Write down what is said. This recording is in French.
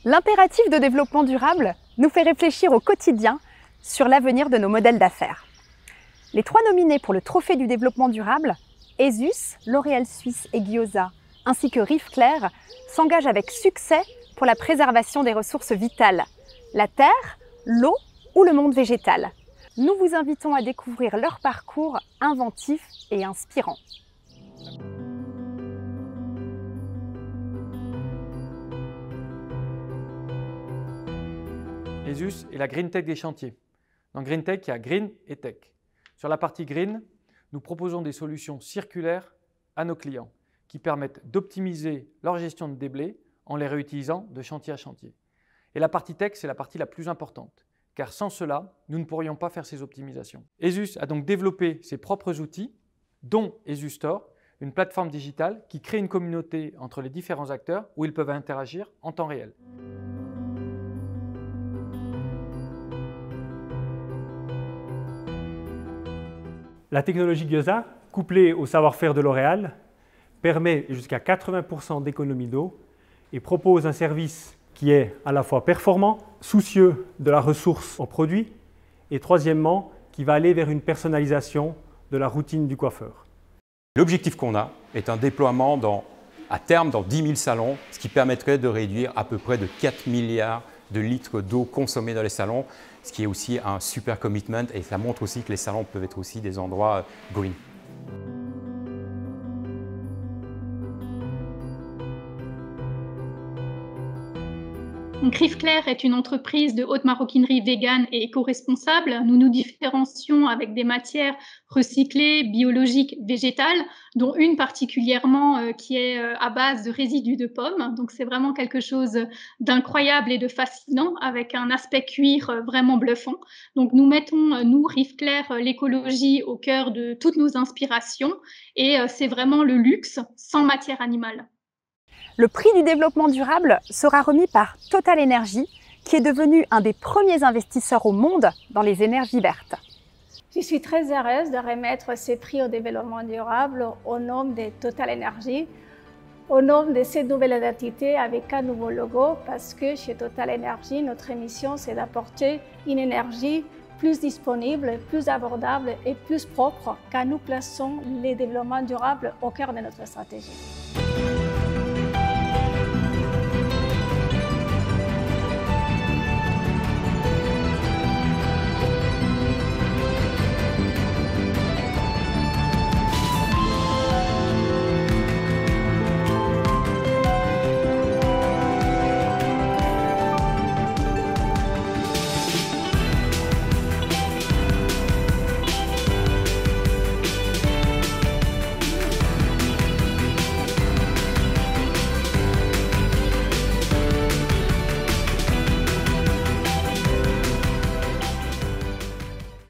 L'impératif de développement durable nous fait réfléchir au quotidien sur l'avenir de nos modèles d'affaires. Les 3 nominés pour le Trophée du développement durable, ESUS, L'Oréal Suisse et Gyoza, ainsi que Rive Claire, s'engagent avec succès pour la préservation des ressources vitales, la terre, l'eau ou le monde végétal. Nous vous invitons à découvrir leur parcours inventif et inspirant. ESUS est la Green Tech des chantiers. Dans Green Tech, il y a Green et Tech. Sur la partie Green, nous proposons des solutions circulaires à nos clients qui permettent d'optimiser leur gestion de déblais en les réutilisant de chantier à chantier. Et la partie Tech, c'est la partie la plus importante, car sans cela, nous ne pourrions pas faire ces optimisations. ESUS a donc développé ses propres outils, dont ESUS Store, une plateforme digitale qui crée une communauté entre les différents acteurs où ils peuvent interagir en temps réel. La technologie Gyoza, couplée au savoir-faire de L'Oréal, permet jusqu'à 80% d'économie d'eau et propose un service qui est à la fois performant, soucieux de la ressource en produit et troisièmement, qui va aller vers une personnalisation de la routine du coiffeur. L'objectif qu'on a est un déploiement à terme dans 10 000 salons, ce qui permettrait de réduire à peu près de 4 milliards de litres d'eau consommés dans les salons, ce qui est aussi un super commitment et ça montre aussi que les salons peuvent être aussi des endroits green. Rive Claire est une entreprise de haute maroquinerie végane et éco-responsable. Nous nous différencions avec des matières recyclées, biologiques, végétales, dont une particulièrement qui est à base de résidus de pommes. Donc c'est vraiment quelque chose d'incroyable et de fascinant avec un aspect cuir vraiment bluffant. Donc nous mettons, nous, Rive Claire, l'écologie au cœur de toutes nos inspirations et c'est vraiment le luxe sans matière animale. Le prix du développement durable sera remis par Total Energy, qui est devenu un des premiers investisseurs au monde dans les énergies vertes. Je suis très heureuse de remettre ce prix au développement durable au nom de Total Energy, au nom de cette nouvelle identité avec un nouveau logo, parce que chez Total Energy, notre mission, c'est d'apporter une énergie plus disponible, plus abordable et plus propre, car nous plaçons le développement durable au cœur de notre stratégie.